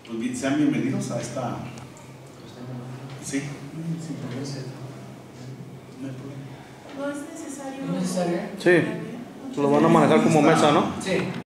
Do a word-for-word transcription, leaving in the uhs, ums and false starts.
Pues bien, sean bienvenidos a esta. Sí, sin problema. No hay problema. No es necesario. ¿No es necesario? Sí, lo van a manejar como mesa, ¿no? Sí.